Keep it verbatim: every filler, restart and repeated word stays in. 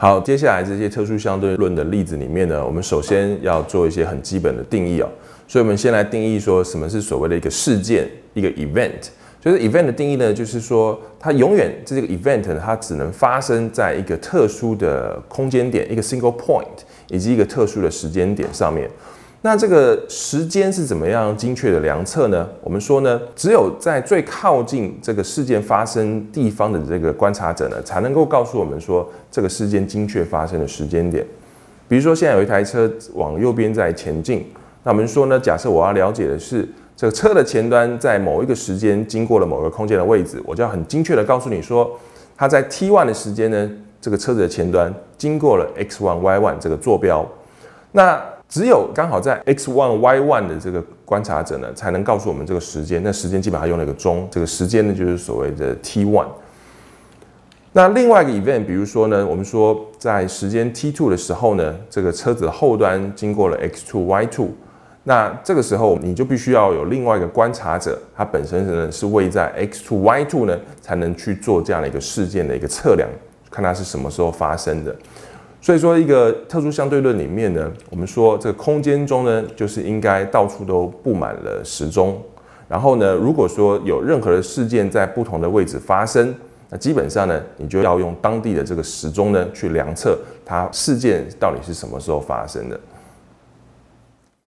好，接下来这些特殊相对论的例子里面呢，我们首先要做一些很基本的定义哦。所以我们先来定义说什么是所谓的一个事件，一个 event。就是 event 的定义呢，就是说它永远这个 event 呢，它只能发生在一个特殊的空间点，一个 single point， 以及一个特殊的时间点上面。那这个时间是怎么样精确的量测呢？我们说呢，只有在最靠近这个事件发生地方的这个观察者呢，才能够告诉我们说这个事件精确发生的时间点。比如说，现在有一台车往右边在前进，那我们说呢，假设我要了解的是这个车的前端在某一个时间经过了某个空间的位置，我就要很精确的告诉你说，它在 T 一 的时间呢，这个车子的前端经过了 X 一 Y 一 这个坐标。那只有刚好在 X 一 Y 一 的这个观察者呢，才能告诉我们这个时间。那时间基本上用了一个钟，这个时间呢就是所谓的 T 一。那另外一个 event， 比如说呢，我们说在时间 T 二 的时候呢，这个车子的后端经过了 X 二 Y 二，那这个时候你就必须要有另外一个观察者，它本身呢是位在 X 二 Y 二呢，才能去做这样的一个事件的一个测量，看它是什么时候发生的。所以说，一个特殊相对论里面呢，我们说这个空间中呢，就是应该到处都布满了时钟。然后呢，如果说有任何的事件在不同的位置发生，那基本上呢，你就要用当地的这个时钟呢去量测它事件到底是什么时候发生的。